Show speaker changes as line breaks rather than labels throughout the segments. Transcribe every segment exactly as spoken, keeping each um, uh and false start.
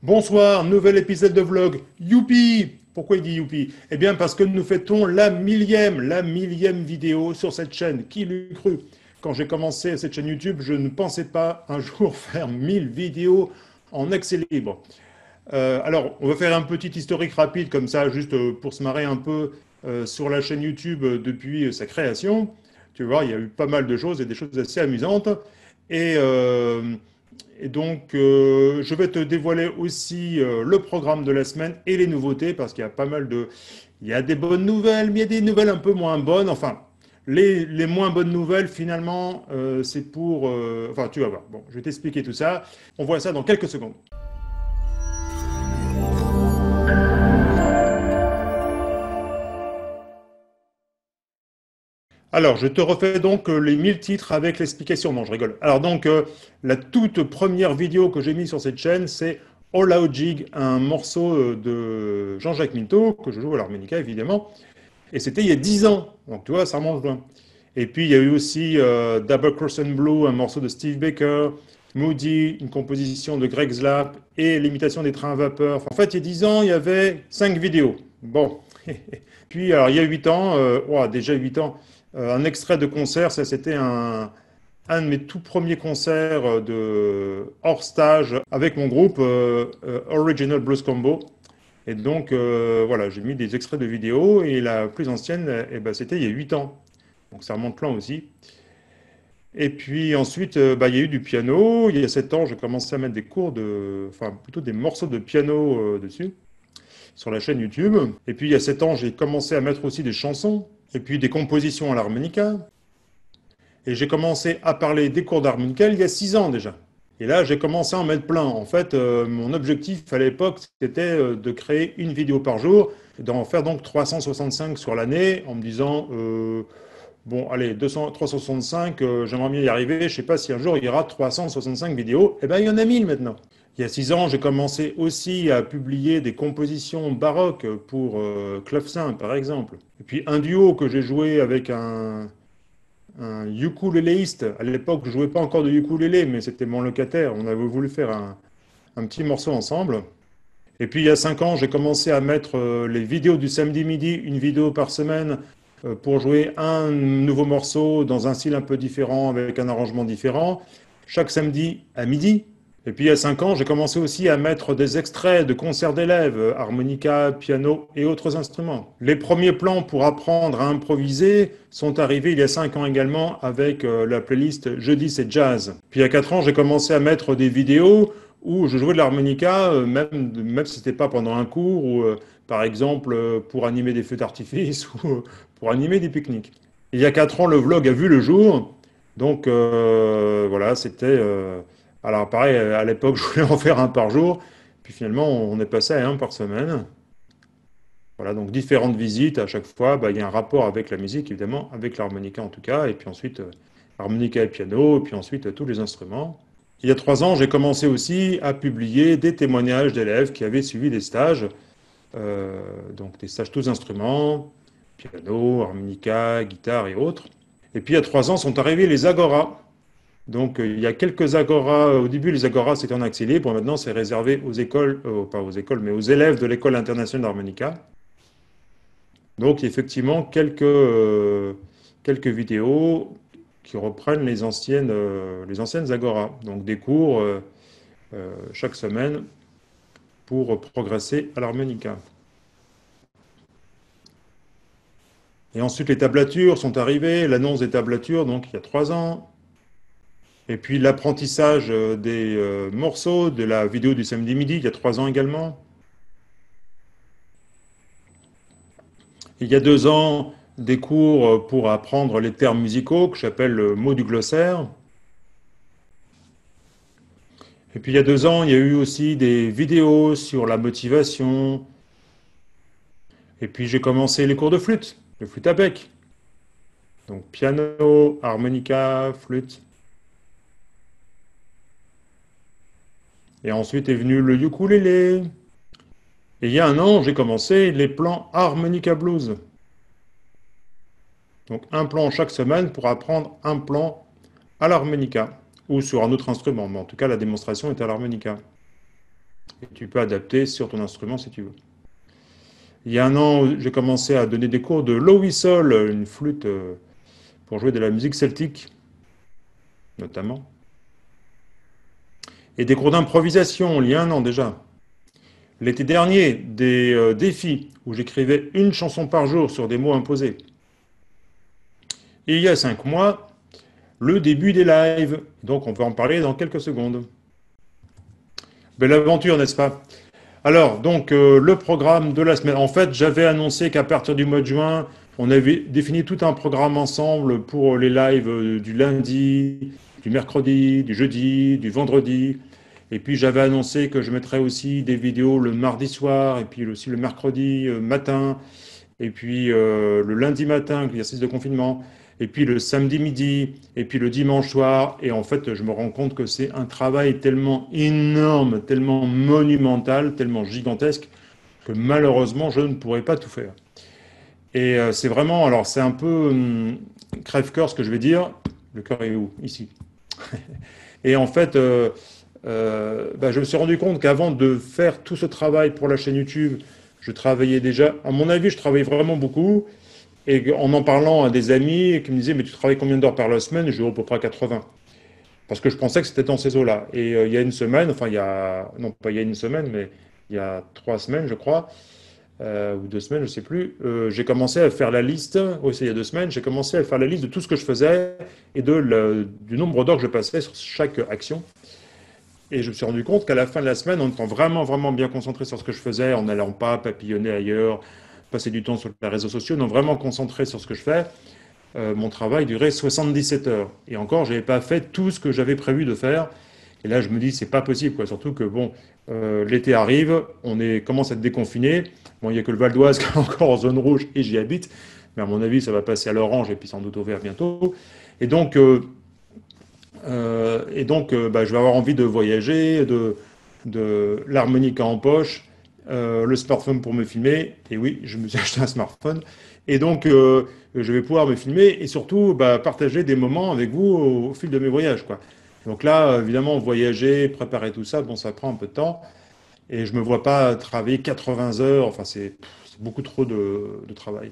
Bonsoir, nouvel épisode de vlog. Youpi! Pourquoi il dit youpi? Eh bien parce que nous fêtons la millième, la millième vidéo sur cette chaîne. Qui l'eût cru? Quand j'ai commencé cette chaîne YouTube, je ne pensais pas un jour faire mille vidéos en accès libre. Euh, alors, on va faire un petit historique rapide comme ça, juste euh, pour se marrer un peu euh, sur la chaîne YouTube euh, depuis euh, sa création. Tu vois, il y a eu pas mal de choses et des choses assez amusantes. Et, euh, et donc, euh, je vais te dévoiler aussi euh, le programme de la semaine et les nouveautés, parce qu'il y a pas mal de... Il y a des bonnes nouvelles, mais il y a des nouvelles un peu moins bonnes. Enfin, les, les moins bonnes nouvelles, finalement, euh, c'est pour... euh, Enfin, tu vas voir. Bon, je vais t'expliquer tout ça. On voit ça dans quelques secondes. Alors, je te refais donc euh, les mille titres avec l'explication. Non, je rigole. Alors donc, euh, la toute première vidéo que j'ai mise sur cette chaîne, c'est All Out Jig, un morceau euh, de Jean-Jacques Minto, que je joue à l'harmonica évidemment. Et c'était il y a dix ans. Donc tu vois, ça remonte loin. Et puis il y a eu aussi euh, Double Cross and Blue, un morceau de Steve Baker, Moody, une composition de Greg Slap et l'imitation des trains à vapeur. Enfin, en fait, il y a dix ans, il y avait cinq vidéos. Bon. Puis, alors, il y a huit ans, euh, ouah, déjà huit ans, euh, un extrait de concert, ça c'était un, un de mes tout premiers concerts euh, de hors stage avec mon groupe euh, euh, Original Blues Combo. Et donc, euh, voilà, j'ai mis des extraits de vidéos et la plus ancienne, eh ben, c'était il y a huit ans. Donc, ça remonte loin aussi. Et puis ensuite, euh, bah, il y a eu du piano. Il y a sept ans, j'ai commencé à mettre des cours de, enfin, plutôt des morceaux de piano euh, dessus, sur la chaîne YouTube. Et puis il y a sept ans, j'ai commencé à mettre aussi des chansons et puis des compositions à l'harmonica. Et j'ai commencé à parler des cours d'harmonica il y a six ans déjà. Et là, j'ai commencé à en mettre plein. En fait, euh, mon objectif à l'époque, c'était euh, de créer une vidéo par jour, et d'en faire donc trois cent soixante-cinq sur l'année, en me disant, euh, bon, allez, deux cents, trois cent soixante-cinq, euh, j'aimerais bien y arriver, je ne sais pas si un jour il y aura trois cent soixante-cinq vidéos. Eh bien, il y en a mille maintenant. Il y a six ans, j'ai commencé aussi à publier des compositions baroques pour euh, clavecin, par exemple. Et puis un duo que j'ai joué avec un, un ukuléléiste. À l'époque, je jouais pas encore de ukulélé, mais c'était mon locataire. On avait voulu faire un, un petit morceau ensemble. Et puis il y a cinq ans, j'ai commencé à mettre euh, les vidéos du samedi midi, une vidéo par semaine, euh, pour jouer un nouveau morceau dans un style un peu différent, avec un arrangement différent, chaque samedi à midi. Et puis il y a cinq ans, j'ai commencé aussi à mettre des extraits de concerts d'élèves, euh, harmonica, piano et autres instruments. Les premiers plans pour apprendre à improviser sont arrivés il y a cinq ans également avec euh, la playlist Jeudi c'est jazz. Puis il y a quatre ans, j'ai commencé à mettre des vidéos où je jouais de l'harmonica, euh, même, même si ce n'était pas pendant un cours, ou euh, par exemple euh, pour animer des feux d'artifice ou euh, pour animer des pique-niques. Il y a quatre ans, le vlog a vu le jour. Donc euh, voilà, c'était... euh, alors pareil, à l'époque, je voulais en faire un par jour. Puis finalement, on est passé à un par semaine. Voilà, donc différentes visites. À chaque fois, bah, il y a un rapport avec la musique, évidemment, avec l'harmonica en tout cas. Et puis ensuite, euh, harmonica et piano. Et puis ensuite, euh, tous les instruments. Il y a trois ans, j'ai commencé aussi à publier des témoignages d'élèves qui avaient suivi des stages. euh, donc des stages tous instruments, piano, harmonica, guitare et autres. Et puis il y a trois ans sont arrivés les Agora. Donc, euh, il y a quelques agoras. Au début, les agoras, c'était en accès libre. Maintenant, c'est réservé aux écoles, euh, pas aux écoles, mais aux élèves de l'école internationale d'harmonica. Donc, effectivement, quelques, euh, quelques vidéos qui reprennent les anciennes, euh, les anciennes agoras. Donc, des cours euh, euh, chaque semaine pour progresser à l'harmonica. Et ensuite, les tablatures sont arrivées. L'annonce des tablatures, donc, il y a trois ans. Et puis l'apprentissage euh, des euh, morceaux de la vidéo du samedi midi, il y a trois ans également. Il y a deux ans, des cours euh, pour apprendre les termes musicaux que j'appelle le mot du glossaire. Et puis il y a deux ans, il y a eu aussi des vidéos sur la motivation. Et puis j'ai commencé les cours de flûte, le flûte à bec. Donc piano, harmonica, flûte. Et ensuite est venu le ukulélé. Et il y a un an, j'ai commencé les plans harmonica blues. Donc un plan chaque semaine pour apprendre un plan à l'harmonica ou sur un autre instrument. Mais en tout cas, la démonstration est à l'harmonica. Et tu peux adapter sur ton instrument si tu veux. Il y a un an, j'ai commencé à donner des cours de low whistle, une flûte euh, pour jouer de la musique celtique, notamment. Et des cours d'improvisation, il y a un an déjà. L'été dernier, des euh, défis où j'écrivais une chanson par jour sur des mots imposés. Et il y a cinq mois, le début des lives. Donc on va en parler dans quelques secondes. Belle aventure, n'est-ce pas? Alors, donc, euh, le programme de la semaine. En fait, j'avais annoncé qu'à partir du mois de juin, on avait défini tout un programme ensemble pour les lives euh, du lundi, du mercredi, du jeudi, du vendredi. Et puis, j'avais annoncé que je mettrais aussi des vidéos le mardi soir, et puis aussi le mercredi euh, matin, et puis euh, le lundi matin, avec l'exercice de confinement, et puis le samedi midi, et puis le dimanche soir. Et en fait, je me rends compte que c'est un travail tellement énorme, tellement monumental, tellement gigantesque, que malheureusement, je ne pourrais pas tout faire. Et euh, c'est vraiment, alors c'est un peu hum, crève-cœur ce que je vais dire. Le cœur est où? Ici. Et en fait, euh, euh, bah, je me suis rendu compte qu'avant de faire tout ce travail pour la chaîne YouTube, je travaillais déjà, à mon avis, je travaillais vraiment beaucoup. Et en en parlant à des amis qui me disaient, mais tu travailles combien d'heures par la semaine? Je dis, à peu près quatre-vingts. Parce que je pensais que c'était dans ces eaux-là. Et euh, il y a une semaine, enfin, il y a, non pas il y a une semaine, mais il y a trois semaines, je crois, euh, ou deux semaines, je ne sais plus, euh, j'ai commencé à faire la liste, oui, c'est il y a deux semaines, j'ai commencé à faire la liste de tout ce que je faisais et de le- du nombre d'heures que je passais sur chaque action. Et je me suis rendu compte qu'à la fin de la semaine, en étant vraiment, vraiment bien concentré sur ce que je faisais, en n'allant pas papillonner ailleurs, passer du temps sur les réseaux sociaux, non, vraiment concentré sur ce que je fais, euh, mon travail durait soixante-dix-sept heures. Et encore, je n'avais pas fait tout ce que j'avais prévu de faire. Et là, je me dis, c'est pas possible, quoi. Surtout que, bon, euh, l'été arrive, on est, commence à être déconfiné. Bon, il n'y a que le Val d'Oise qui est encore en zone rouge et j'y habite. Mais à mon avis, ça va passer à l'orange et puis sans doute au vert bientôt. Et donc, euh, euh, et donc euh, bah, je vais avoir envie de voyager, de, de l'harmonica en poche, euh, le smartphone pour me filmer. Et oui, je me suis acheté un smartphone. Et donc, euh, je vais pouvoir me filmer et surtout bah, partager des moments avec vous au, au fil de mes voyages, quoi. Donc là, évidemment, voyager, préparer tout ça, bon, ça prend un peu de temps. Et je ne me vois pas travailler quatre-vingts heures. Enfin, c'est c'est beaucoup trop de, de travail.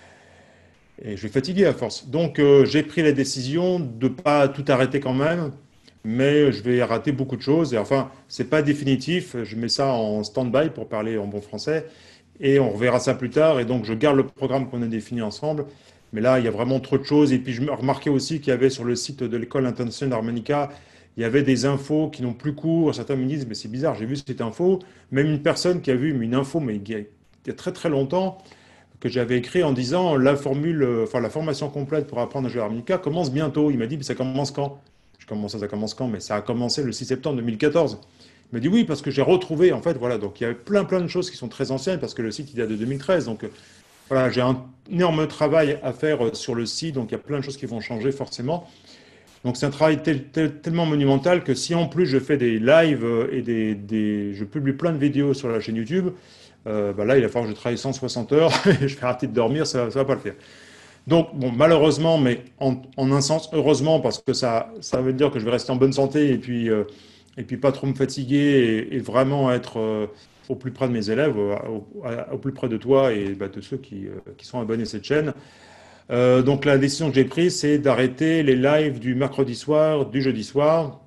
Et je vais fatiguer à force. Donc, euh, j'ai pris la décision de ne pas tout arrêter quand même, mais je vais rater beaucoup de choses. Et enfin, c'est pas définitif. Je mets ça en stand-by pour parler en bon français. Et on reverra ça plus tard. Et donc, je garde le programme qu'on a défini ensemble. Mais là, il y a vraiment trop de choses. Et puis, je me remarquais aussi qu'il y avait sur le site de l'École internationale d'harmonica, il y avait des infos qui n'ont plus cours. Certains me disent, mais c'est bizarre, j'ai vu cette info. Même une personne qui a vu une info, mais il y a, il y a très très longtemps, que j'avais écrit en disant la formule, euh, enfin la formation complète pour apprendre à jouer à l'harmonica commence bientôt. Il m'a dit, mais ça commence quand? Je commence ça, ça commence quand? Mais ça a commencé le six septembre deux mille quatorze. Il m'a dit oui, parce que j'ai retrouvé, en fait, voilà, donc il y avait plein plein de choses qui sont très anciennes, parce que le site il date de deux mille treize. Donc euh, voilà, j'ai un énorme travail à faire euh, sur le site, donc il y a plein de choses qui vont changer forcément. Donc c'est un travail tel- tel- tellement monumental que si en plus je fais des lives euh, et des, des- je publie plein de vidéos sur la chaîne YouTube, euh, bah là il va falloir que je travaille cent soixante heures et je vais arrêter de dormir, ça ne va pas le faire. Donc bon, malheureusement, mais en, en un sens, heureusement, parce que ça, ça veut dire que je vais rester en bonne santé et puis, euh, et puis pas trop me fatiguer et, et vraiment être euh, au plus près de mes élèves, au, au- à- au plus près de toi et bah, de ceux qui, euh, qui sont abonnés à cette chaîne. Euh, donc la décision que j'ai prise, c'est d'arrêter les lives du mercredi soir, du jeudi soir.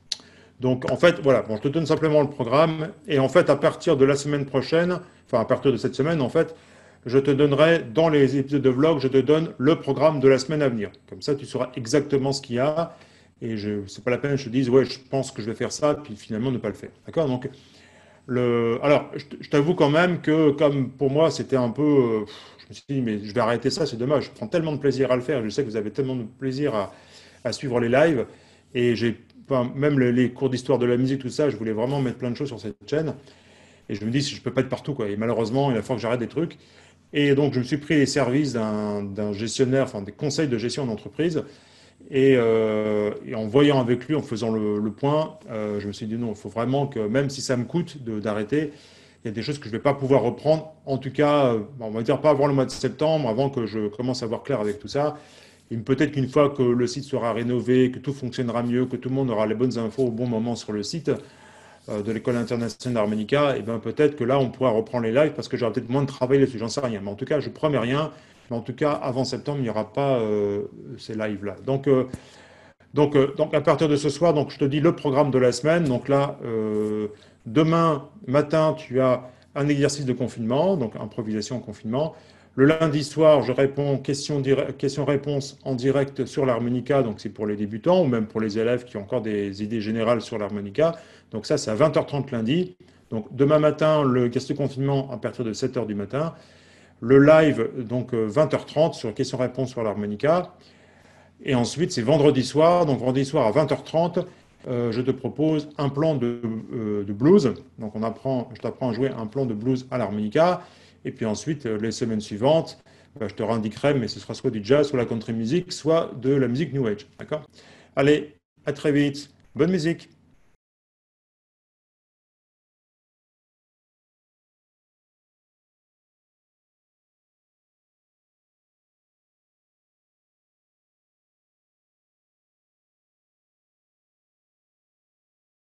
Donc en fait, voilà, bon, je te donne simplement le programme. Et en fait, à partir de la semaine prochaine, enfin à partir de cette semaine, en fait, je te donnerai, dans les épisodes de vlog, je te donne le programme de la semaine à venir. Comme ça, tu sauras exactement ce qu'il y a. Et je, c'est pas la peine que je te dise, ouais, je pense que je vais faire ça, puis finalement ne pas le faire. D'accord? Donc, le, alors, je, je t'avoue quand même que, comme pour moi, c'était un peu. euh, Je me suis dit, mais je vais arrêter ça, c'est dommage. Je prends tellement de plaisir à le faire. Je sais que vous avez tellement de plaisir à, à suivre les lives. Et j'ai, enfin, même les, les cours d'histoire de la musique, tout ça, je voulais vraiment mettre plein de choses sur cette chaîne. Et je me dis, si je peux pas être partout, quoi. Et malheureusement, il va falloir que j'arrête des trucs. Et donc, je me suis pris les services d'un d'un gestionnaire, enfin, des conseils de gestion d'entreprise. Et, euh, et en voyant avec lui, en faisant le, le point, euh, je me suis dit non, il faut vraiment que, même si ça me coûte de- d'arrêter, il y a des choses que je ne vais pas pouvoir reprendre. En tout cas, euh, on va dire pas avant le mois de septembre, avant que je commence à voir clair avec tout ça. Et peut-être qu'une fois que le site sera rénové, que tout fonctionnera mieux, que tout le monde aura les bonnes infos au bon moment sur le site, euh, de l'École internationale d'harmonica, et bien peut-être que là, on pourra reprendre les lives parce que j'aurai peut-être moins de travail là-dessus, j'en sais rien. Mais en tout cas, je ne promets rien. Mais en tout cas, avant septembre, il n'y aura pas euh, ces lives-là. Donc, euh, donc, euh, donc, à partir de ce soir, donc, je te dis le programme de la semaine. Donc là, euh, demain matin, tu as un exercice de confinement, donc improvisation en confinement. Le lundi soir, je réponds questions-réponses en direct sur l'harmonica, donc c'est pour les débutants ou même pour les élèves qui ont encore des idées générales sur l'harmonica. Donc ça, c'est à vingt heures trente lundi. Donc demain matin, le exercice de confinement à partir de sept heures du matin. Le live, donc vingt heures trente sur questions-réponses sur l'harmonica. Et ensuite, c'est vendredi soir. Donc, vendredi soir à vingt heures trente, euh, je te propose un plan de, euh, de blues. Donc, on apprend, je t'apprends à jouer un plan de blues à l'harmonica. Et puis ensuite, euh, les semaines suivantes, bah, je te réindiquerai, mais ce sera soit du jazz, soit la country music, soit de la musique New Age. D'accord? Allez, à très vite. Bonne musique.